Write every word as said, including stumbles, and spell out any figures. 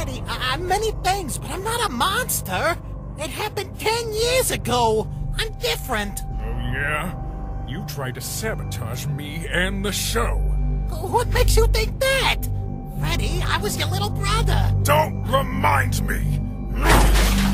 Freddy, I I'm many things, but I'm not a monster. It happened ten years ago. I'm different. Oh, yeah? You tried to sabotage me and the show. What makes you think that? Freddy, I was your little brother. Don't remind me!